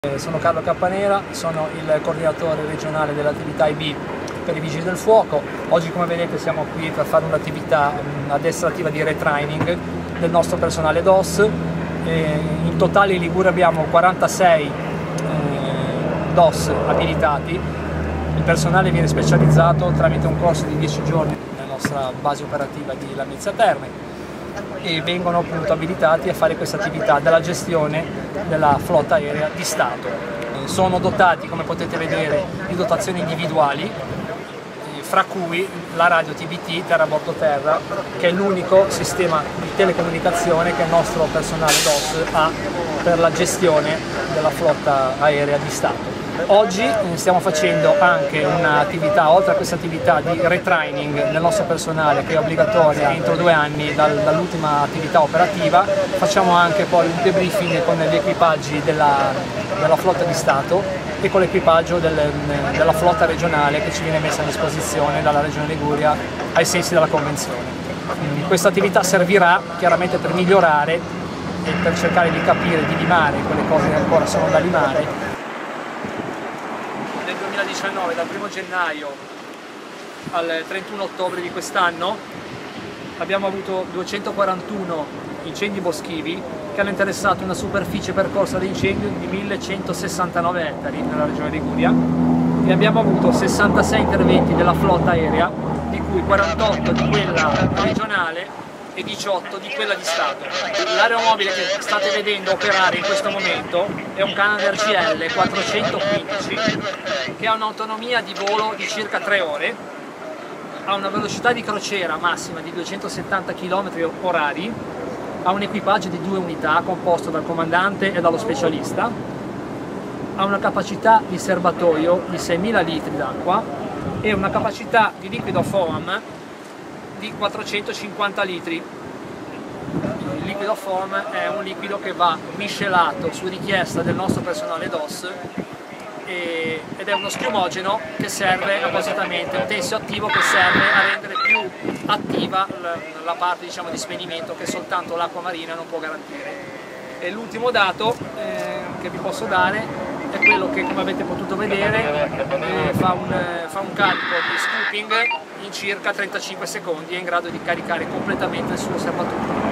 Sono Carlo Cappanera, sono il coordinatore regionale dell'attività IB per i Vigili del Fuoco. Oggi, come vedete, siamo qui per fare un'attività addestrativa di retraining del nostro personale DOS. In totale in Liguria abbiamo 46 DOS abilitati. Il personale viene specializzato tramite un corso di 10 giorni nella nostra base operativa di Lamezia Terme e vengono appunto abilitati a fare questa attività della gestione della flotta aerea di Stato. Sono dotati, come potete vedere, di dotazioni individuali, fra cui la radio TBT, terra bordo terra, che è l'unico sistema di telecomunicazione che il nostro personale DOS ha per la gestione della flotta aerea di Stato. Oggi stiamo facendo anche un'attività, oltre a questa attività di retraining del nostro personale, che è obbligatoria entro 2 anni dall'ultima attività operativa. Facciamo anche poi un debriefing con gli equipaggi della flotta di Stato e con l'equipaggio della flotta regionale che ci viene messa a disposizione dalla Regione Liguria ai sensi della Convenzione. Questa attività servirà chiaramente per migliorare e per cercare di capire, di limare quelle cose che ancora sono da limare. Nel 2019, dal 1 gennaio al 31 ottobre di quest'anno, abbiamo avuto 241 incendi boschivi che hanno interessato una superficie percorsa di incendio di 1169 ettari nella regione Liguria, e abbiamo avuto 66 interventi della flotta aerea, di cui 48 di quella regionale e 18 di quella di Stato. L'aeromobile che state vedendo operare in questo momento è un Canadair GL 415 che ha un'autonomia di volo di circa 3 ore, ha una velocità di crociera massima di 270 km/h, ha un equipaggio di 2 unità composto dal comandante e dallo specialista, ha una capacità di serbatoio di 6.000 litri d'acqua e una capacità di liquido foam di 450 litri. Il liquido foam è un liquido che va miscelato su richiesta del nostro personale DOS ed è uno schiumogeno che serve appositamente, un tensio attivo che serve a rendere più attiva la parte, diciamo, di spegnimento che soltanto l'acqua marina non può garantire. E l'ultimo dato che vi posso dare è quello che, come avete potuto vedere, fa un carico di scooping in circa 35 secondi e è in grado di caricare completamente il suo serbatoio.